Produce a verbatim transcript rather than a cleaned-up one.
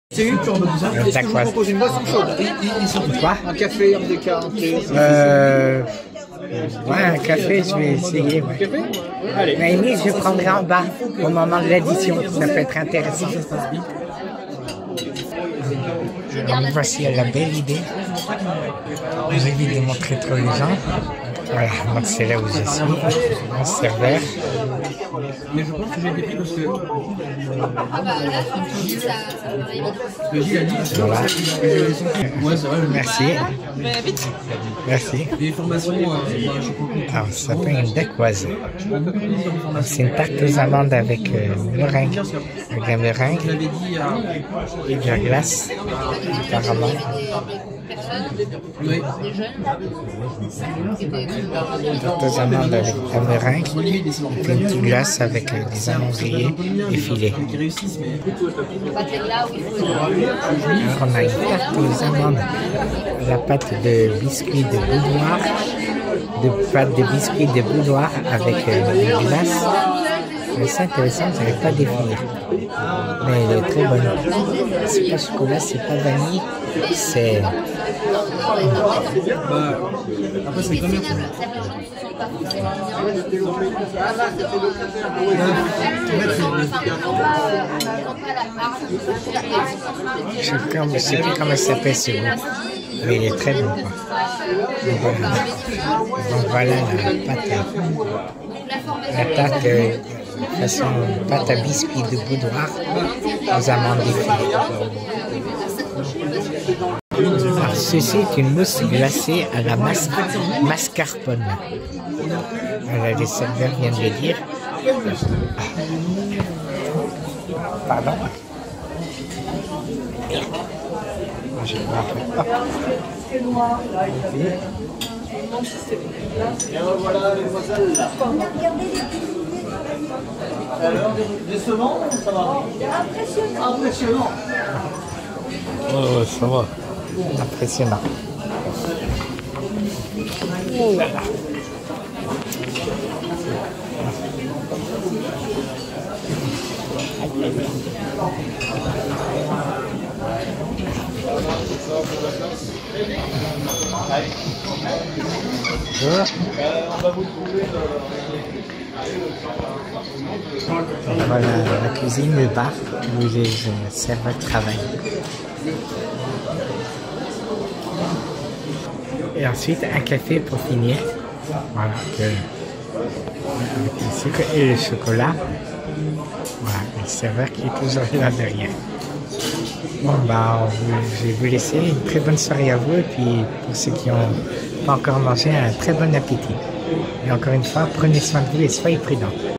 C'est une turbo tout ça. Est-ce que je vous propose une boisson chaude? Quoi? Un café, un déca, un thé. Euh... Ouais, un café, je vais essayer. Ouais. Café? Allez. Mais limite, je prendrai en bas au moment de l'addition. Ça peut être intéressant. Alors, voici la belle idée. J'ai envie de montrer trop les gens. Voilà, donc c'est là où je suis, mon serveur. Mais je pense que j'ai été pris parce que. Ah bah là, ça, ça m'arrive vite. Le Gilles a dit. Voilà. Ouais, c'est vrai. Merci. Merci. Les formations, euh, je sais pas. Alors, ça s'appelle une dacquoise. C'est une tarte aux amandes avec euh, meringue. Avec la meringue Je l'avais dit à. et de la glace. Apparemment. Oui. Tarte aux amandes avec la meringue. Et puis une petite glace avec euh, des amandes grillées et filées. Qui réussissent, mais. Alors, on a une tarte aux amandes. La pâte de biscuits de boudoir. De pâte de biscuits de boudoir avec euh, des glaces. C'est intéressant, je n'arrive pas à définir. Mais elle est très bonne. C'est pas chocolat, c'est pas vanille, c'est. Bah. Après, c'est combien ça? Je ne sais plus comment ça s'appelle ce goût. Mais il est très bon. Quoi. Donc voilà, donc voilà la pâte. La tarte, euh, façon pâte à biscuits de boudoir aux amandes défilées. Alors, ceci est une mousse glacée à la mas mascarpone. Voilà, les serveurs viennent de le dire. Pardon. Je vais voir. Et voilà les demoiselles là. Alors, décevant ou ça va? Impressionnant. Impressionnant. Oh, ça va. Impressionnant. Oh là là. Voilà la cuisine, le bar où les serveurs travaillent. Et ensuite un café pour finir. Voilà, que, avec le sucre et le chocolat. Voilà, le serveur qui est toujours là derrière. Bon, bah, je vais vous laisser une très bonne soirée à vous et puis pour ceux qui n'ont pas encore mangé, un très bon appétit. Et encore une fois, prenez soin de vous et soyez prudents.